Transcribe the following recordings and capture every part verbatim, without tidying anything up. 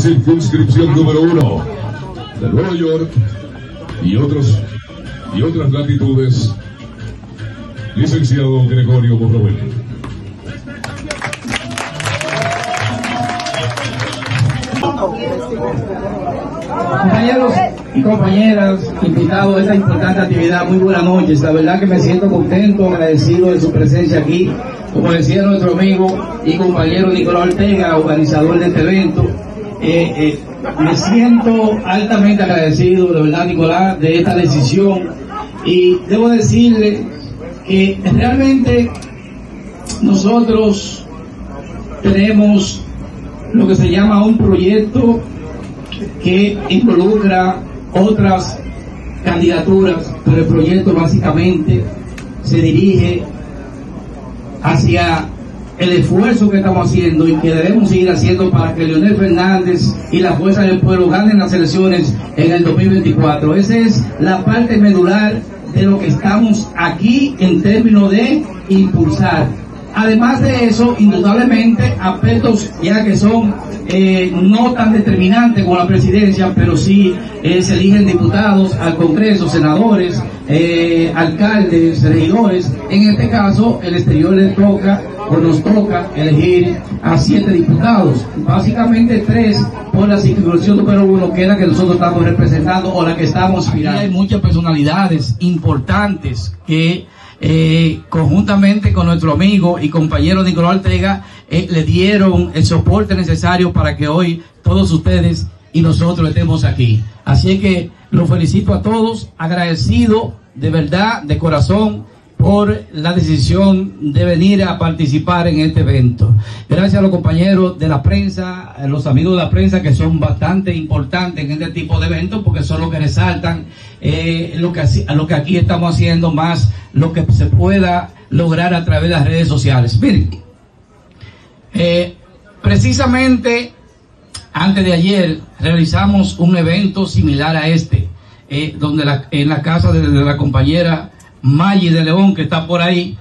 circunscripción número uno de Nueva York y otros y otras latitudes, licenciado Gregorio Borrobel. Compañeros y compañeras, invitados a esta importante actividad, muy buenas noches. La verdad que me siento contento, agradecido de su presencia aquí. Como decía nuestro amigo y compañero Nicolás Ortega, organizador de este evento, eh, eh, me siento altamente agradecido, de verdad, Nicolás, de esta decisión. Y debo decirle que realmente nosotros tenemos lo que se llama un proyecto que involucra otras candidaturas, pero el proyecto básicamente se dirige hacia el esfuerzo que estamos haciendo y que debemos seguir haciendo para que Leonel Fernández y la Fuerza del Pueblo ganen las elecciones en el dos mil veinticuatro. Esa es la parte medular de lo que estamos aquí en términos de impulsar. Además de eso, indudablemente, aspectos ya que son eh, no tan determinantes como la presidencia, pero sí eh, se eligen diputados al Congreso, senadores, eh, alcaldes, regidores. En este caso, el exterior le toca o nos toca elegir a siete diputados, básicamente tres por la circunscripción número uno, que es la que nosotros estamos representando o la que estamos aspirando. Hay muchas personalidades importantes que Eh, conjuntamente con nuestro amigo y compañero Nicolás Ortega eh, le dieron el soporte necesario para que hoy todos ustedes y nosotros estemos aquí. Así que los felicito a todos, agradecido de verdad, de corazón, por la decisión de venir a participar en este evento. Gracias a los compañeros de la prensa, a los amigos de la prensa, que son bastante importantes en este tipo de eventos, porque son los que resaltan eh, lo que, lo que aquí estamos haciendo, más lo que se pueda lograr a través de las redes sociales. Miren, eh, precisamente antes de ayer realizamos un evento similar a este, eh, donde la, en la casa de, de la compañera Maggi de León, que está por ahí,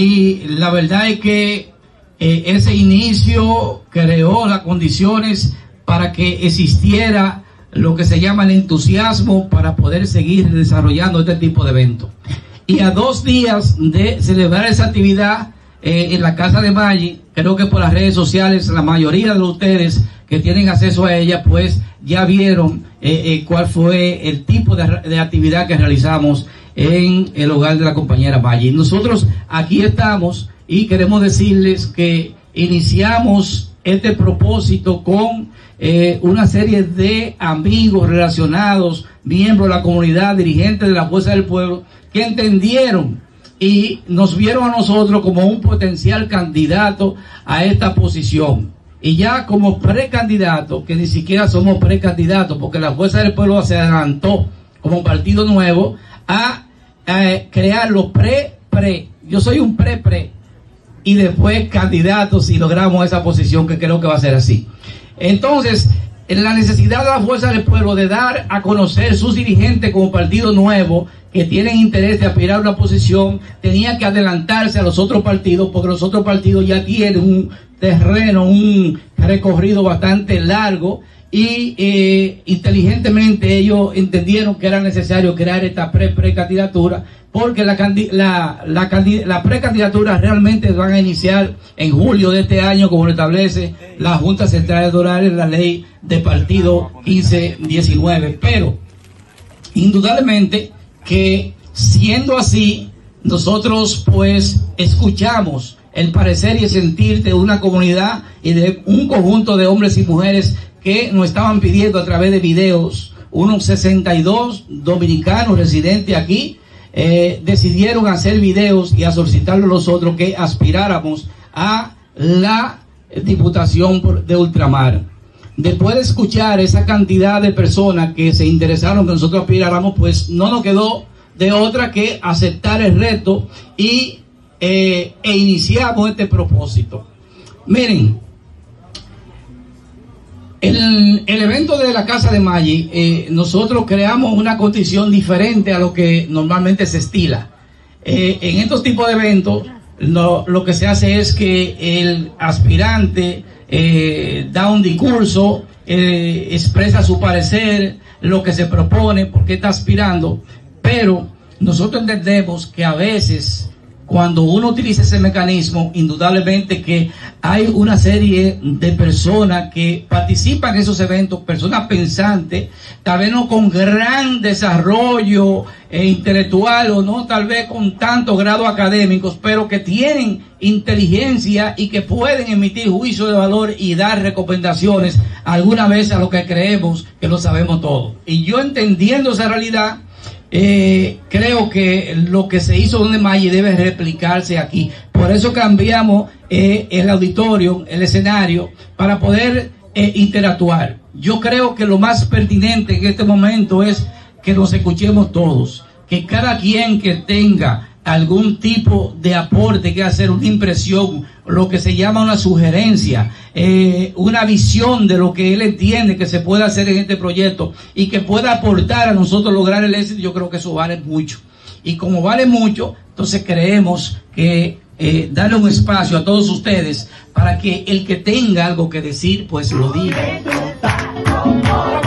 y la verdad es que eh, ese inicio creó las condiciones para que existiera lo que se llama el entusiasmo para poder seguir desarrollando este tipo de eventos. Y a dos días de celebrar esa actividad eh, en la casa de Maggi, creo que por las redes sociales la mayoría de ustedes que tienen acceso a ella pues ya vieron eh, eh, cuál fue el tipo de, de actividad que realizamos en el hogar de la compañera Maggi. Nosotros aquí estamos y queremos decirles que iniciamos este propósito con eh, una serie de amigos relacionados, miembros de la comunidad, dirigentes de la Fuerza del Pueblo, que entendieron y nos vieron a nosotros como un potencial candidato a esta posición. Y ya como precandidato, que ni siquiera somos precandidatos, porque la Fuerza del Pueblo se adelantó como partido nuevo a Eh, crear los pre-pre. Yo soy un pre-pre y después candidato si logramos esa posición, que creo que va a ser así. Entonces, en la necesidad de la Fuerza del Pueblo de dar a conocer sus dirigentes como partido nuevo que tienen interés de aspirar a una posición, tenía que adelantarse a los otros partidos, porque los otros partidos ya tienen un terreno, un recorrido bastante largo. Y eh, inteligentemente ellos entendieron que era necesario crear esta pre-precandidatura, porque la, la, la, la precandidatura realmente van a iniciar en julio de este año, como lo establece la Junta Central Electoral en la ley de partido quince diecinueve. Pero indudablemente que siendo así, nosotros pues escuchamos el parecer y el sentir de una comunidad y de un conjunto de hombres y mujeres que nos estaban pidiendo a través de videos. Unos sesenta y dos dominicanos residentes aquí eh, decidieron hacer videos y a solicitarle a nosotros que aspiráramos a la diputación de ultramar. Después de escuchar esa cantidad de personas que se interesaron que nosotros aspiráramos, pues no nos quedó de otra que aceptar el reto y eh, e iniciamos este propósito. Miren, El, el evento de la casa de Maggi, eh, nosotros creamos una condición diferente a lo que normalmente se estila. Eh, en estos tipos de eventos, lo, lo que se hace es que el aspirante eh, da un discurso eh, expresa su parecer, lo que se propone, por qué está aspirando, pero nosotros entendemos que a veces cuando uno utiliza ese mecanismo, indudablemente que hay una serie de personas que participan en esos eventos, personas pensantes, tal vez no con gran desarrollo eh, intelectual o no tal vez con tantos grados académicos, pero que tienen inteligencia y que pueden emitir juicio de valor y dar recomendaciones alguna vez a lo que creemos que lo sabemos todo. Y yo entendiendo esa realidad, Eh, creo que lo que se hizo donde Maggi debe replicarse aquí. Por eso cambiamos eh, el auditorio, el escenario, para poder eh, interactuar. Yo creo que lo más pertinente en este momento es que nos escuchemos todos, que cada quien que tenga algún tipo de aporte, que hacer una impresión, lo que se llama una sugerencia, eh, una visión de lo que él entiende que se puede hacer en este proyecto y que pueda aportar a nosotros lograr el éxito, yo creo que eso vale mucho. Y como vale mucho, entonces creemos que eh, darle un espacio a todos ustedes para que el que tenga algo que decir, pues lo diga.